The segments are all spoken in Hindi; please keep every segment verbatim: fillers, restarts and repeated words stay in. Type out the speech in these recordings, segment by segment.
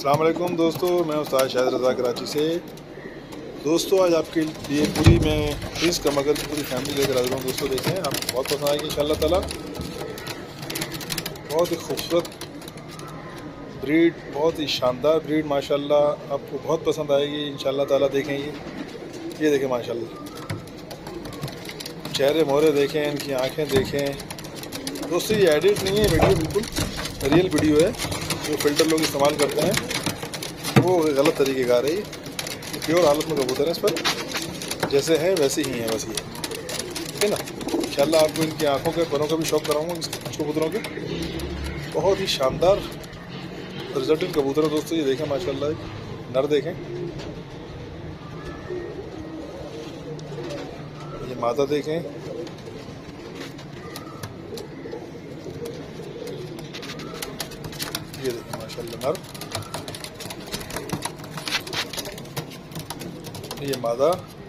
अस्सलाम वालेकुम दोस्तों, मैं उस्ताद शाहिद रज़ा कराची से। दोस्तों आज आपके लिए पूरी मैं प्रिंस कमगर की पूरी फैमिली लेकर आ रहा हूँ। दोस्तों देखें, आपको बहुत पसंद आएगी इंशाल्लाह ताला। बहुत ही खूबसूरत ब्रीड, बहुत ही शानदार ब्रीड माशाल्लाह, आपको बहुत पसंद आएगी इंशाल्लाह ताला। देखें ये ये देखें माशाल्लाह, चेहरे मोहरे देखें, इनकी आँखें देखें। दोस्तों ये एडिट नहीं है वीडियो, बिल्कुल रियल वीडियो है। जो फ़िल्टर लोग इस्तेमाल करते हैं वो गलत तरीके का आ रही है। प्योर हालत में कबूतर है, इस पर जैसे हैं वैसे ही हैं बस ये, ठीक है ना। इंशाल्लाह आपको इनकी आँखों के परों का भी शौक़ कराऊंगा इस कबूतरों के। बहुत ही शानदार रिजल्ट कबूतर है दोस्तों। ये देखें माशाल्लाह, नर देखें, ये मादा देखें, ये देखें माशाल्लाह नर, ये मादा,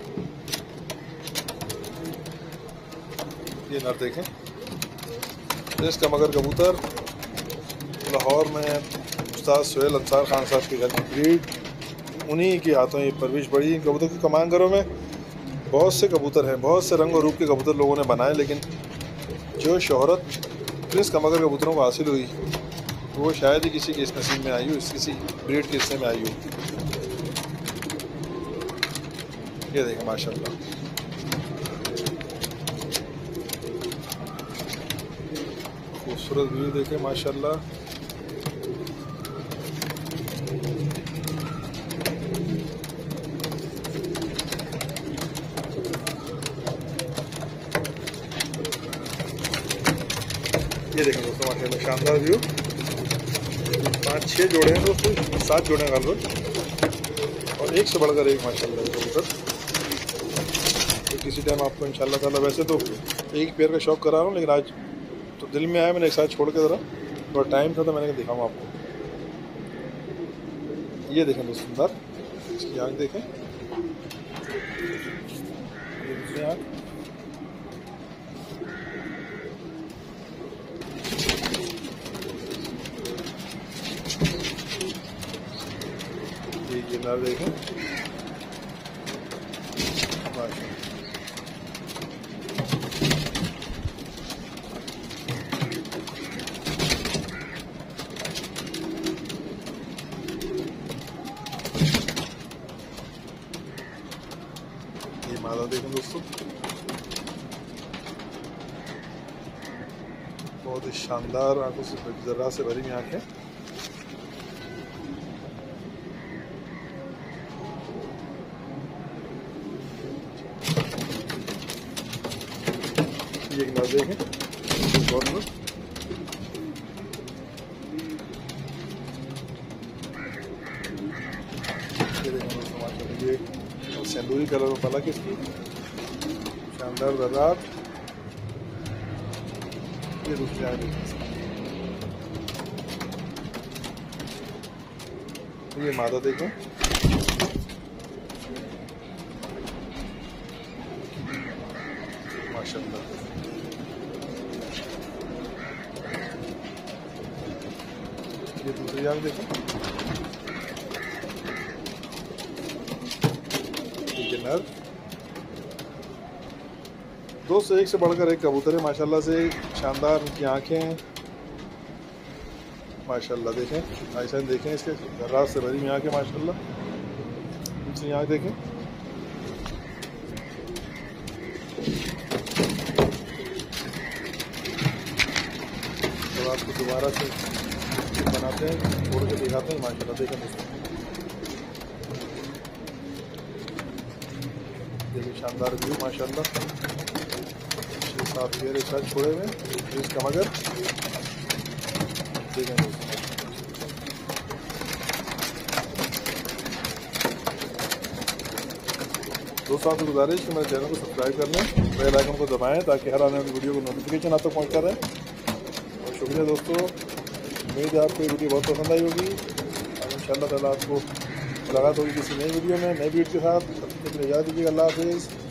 ये नर देखें। प्रिंस कमगर कबूतर लाहौर में उस्ताद सुहेल अंसार खान साहब के घर की ब्रीड, उन्हीं के हाथों ये परवरिश पड़ी। इन कबूतर की कमान घरों में बहुत से कबूतर हैं, बहुत से रंग और रूप के कबूतर लोगों ने बनाए, लेकिन जो शोहरत प्रिंस कमगर कबूतरों को हासिल हुई वो शायद ही किसी के इस नसीब में आई हो, किसी ब्रीड के हिस्से में आई हो। ये देखें माशाल्लाह, खूबसूरत व्यू देखें माशाल्लाह। ये देखें दोस्तों माशाल्लाह, शानदार व्यू। पाँच छः जोड़े हैं दोस्तों, सात जोड़े हैं गालबन, और एक से बढ़कर एक माशाल्लाह कबूतर। तो किसी टाइम आपको इंशाल्लाह ताला, वैसे तो एक पेयर का शौक़ करा रहा हूँ, लेकिन आज तो दिल में आया, मैंने एक साथ छोड़ के ज़रा थोड़ा टाइम था तो मैंने दिखाऊँ आपको। ये देखें दोस्तों सुंदर, इसकी आँख देखें, ये दूसरी आँख, ये नर देखें माशाल्लाह। ये मादा देखें दोस्तों, बहुत ही शानदार आंखों से जरा से भरी हुई आँखें। ये एक नर देखें, बहुत नर, ये देखें दोस्तों माशाल्लाह, ये सिंदूरी कलर में पलक इसकी, शानदार दर्रात। ये दूसरी आँख देखें, ये मादा देखें, माशाल्लाह। ये दूसरी आँख देखें, ये नर। दो से एक से बढ़कर एक कबूतर है माशाल्लाह से, शानदार उनकी आँखें माशाल्लाह। देखें ऐसा देखें, इसके रात से भरी हुई आँखें माशाल्लाह। दूसरी आँख देखें, तो आपको दोबारा से बनाते हैं, छोड़ के दिखाते हैं माशाल्लाह। देखें दोस्तों, देखिए शानदार व्यू माशाल्लाह। छः सात पेयर एक साथ छोड़े हुए प्रिंस कमगर, देखें दोस्तों। दोस्तों आपको गुजारिश कि मेरे चैनल को सब्सक्राइब कर लें, बेल आइकन को दबाएं ताकि हर आने वाली वीडियो को नोटिफिकेशन आप तक पहुँचता रहे। और शुक्रिया दोस्तों, उम्मीद है आपको ये वीडियो बहुत पसंद आई होगी, और इंशाल्लाह ताला आपको मुलाकात होगी किसी नई वीडियो में नई वीडियो के साथ। तब तक के लिए याद दीजिएगा, अल्लाह हाफिज़।